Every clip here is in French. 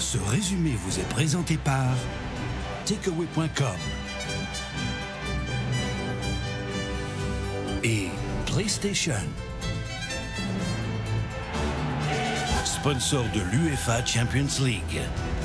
Ce résumé vous est présenté par takeaway.com et PlayStation. Sponsor de l'UEFA Champions League.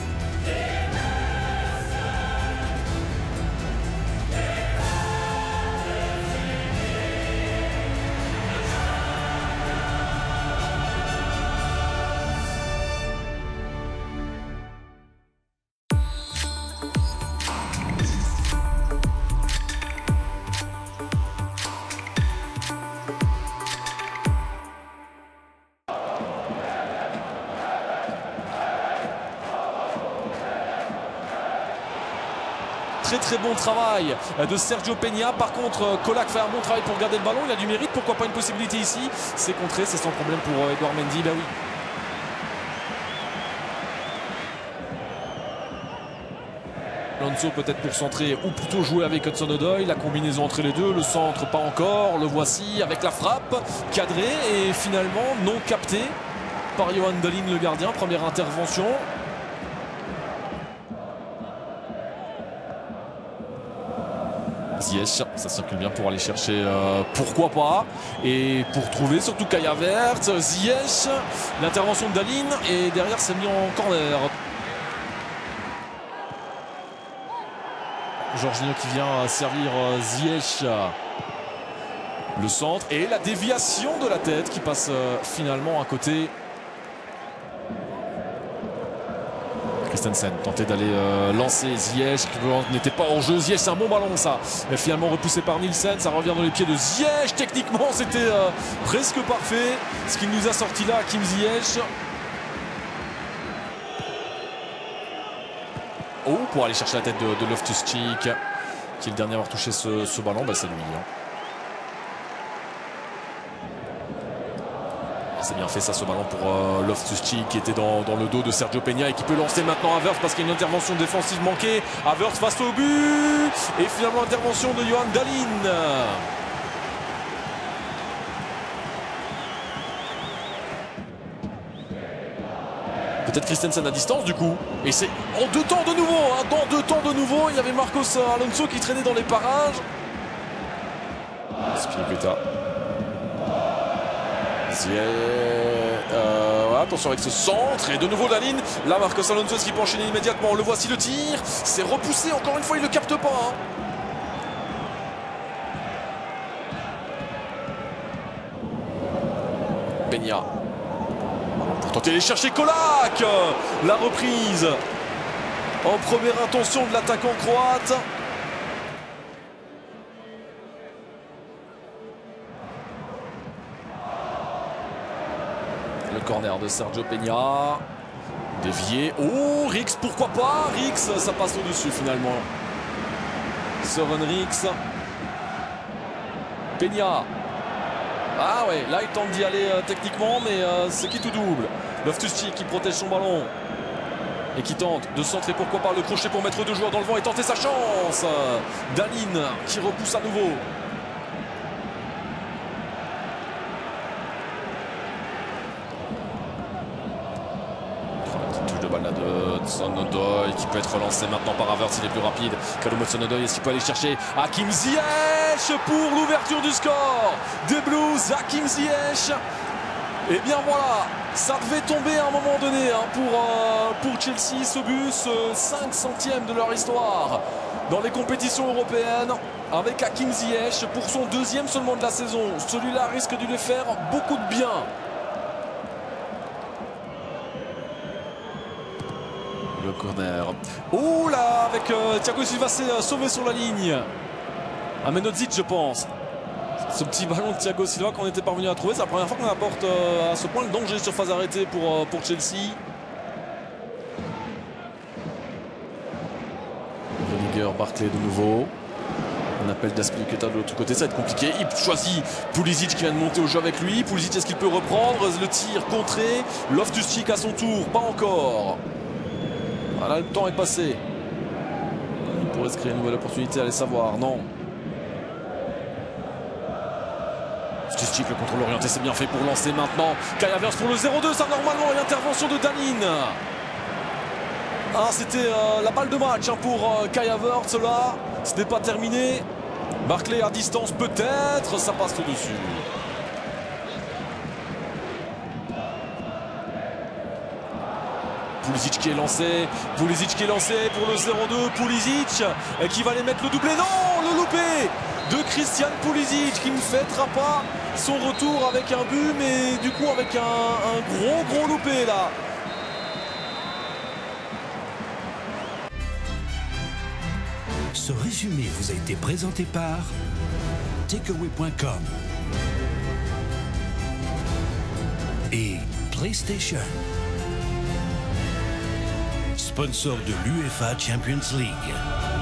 Très bon travail de Sergio Peña. Par contre, Colac fait un bon travail pour garder le ballon. Il a du mérite. Pourquoi pas une possibilité ici? C'est contré, c'est sans problème pour Edouard Mendy. Ben oui. Alonso peut-être pour centrer ou plutôt jouer avec Hudson-Odoi. La combinaison entre les deux. Le centre pas encore. Le voici avec la frappe cadrée et finalement non capté par Johan Dahlin, le gardien. Première intervention. Ziyech, ça circule bien pour aller chercher pourquoi pas, et pour trouver surtout Kai Havertz. Ziyech, l'intervention de Dahlin et derrière c'est mis en corner. Jorginho qui vient servir Ziyech. Le centre et la déviation de la tête qui passe finalement à côté. Christensen tentait d'aller lancer Ziyech qui n'était pas en jeu. Ziyech, c'est un bon ballon ça. Mais finalement repoussé par Nielsen, ça revient dans les pieds de Ziyech. Techniquement c'était presque parfait. Ce qu'il nous a sorti là, Hakim Ziyech. Oh, pour aller chercher la tête de Loftus-Cheek, qui est le dernier à avoir touché ce ballon. Bah, c'est lui. C'est bien fait ça, ce ballon pour Loftus-Cheek qui était dans le dos de Sergio Peña et qui peut lancer maintenant Havertz parce qu'il y a une intervention défensive manquée. Havertz face au but et finalement intervention de Johan Dahlin. Peut-être Christensen à distance du coup. Et c'est en deux temps de nouveau. Dans deux temps de nouveau, il y avait Marcos Alonso qui traînait dans les parages. Spinigueta. Attention avec ce centre et de nouveau Dahlin. Là Marcos Alonso qui peut enchaîner immédiatement. Le voici le tir. C'est repoussé encore une fois, il ne le capte pas. Peña. Pour tenter d'aller chercher Colac. La reprise en première intention de l'attaquant croate. Le corner de Sergio Peña. Dévié. Oh, Rix, pourquoi pas? Rix, ça passe au-dessus finalement. Søren Rix. Peña. Ah ouais, là il tente d'y aller techniquement, mais c'est qui tout double. Loftus-Cheek qui protège son ballon. Et qui tente de centrer, pourquoi pas, le crochet pour mettre deux joueurs dans le vent et tenter sa chance. Dahlin qui repousse à nouveau. De Hudson-Odoi qui peut être relancé maintenant par Havertz, il est plus rapide. Callum Hudson-Odoi, est-ce qu'il peut aller chercher Hakim Ziyech pour l'ouverture du score des Blues? Hakim Ziyech. Et bien voilà, ça devait tomber à un moment donné pour Chelsea, ce but, ce 500e de leur histoire dans les compétitions européennes avec Hakim Ziyech pour son deuxième seulement de la saison. Celui-là risque de lui faire beaucoup de bien. Le corner. Oh là, avec Thiago Silva s'est sauvé sur la ligne. Amenodzic, je pense. Ce petit ballon de Thiago Silva qu'on était parvenu à trouver. C'est la première fois qu'on apporte à ce point le danger sur phase arrêtée pour Chelsea. Rudiger, Barclay de nouveau. On appelle d'Aspilicueta de l'autre côté, ça va être compliqué. Il choisit Pulisic qui vient de monter au jeu avec lui. Pulisic, est-ce qu'il peut reprendre le tir contré? Loftus-Cheek à son tour, pas encore. Voilà, le temps est passé. Il pourrait se créer une nouvelle opportunité, allez savoir. Non. Loftus-Cheek, le contrôle orienté, c'est bien fait pour lancer maintenant. Kai Havertz pour le 0-2, ça normalement, et l'intervention de Dahlin. Ah, c'était la balle de match pour Kai Havertz là. Ce n'est pas terminé. Barkley à distance peut-être. Ça passe au-dessus. Pulisic qui est lancé. Pulisic qui est lancé pour le 0-2. Pulisic qui va aller mettre le doublé. Non, le loupé de Christian Pulisic qui ne fêtera pas son retour avec un but, mais du coup avec un gros loupé là. Ce résumé vous a été présenté par takeaway.com et PlayStation, sponsor de l'UEFA Champions League.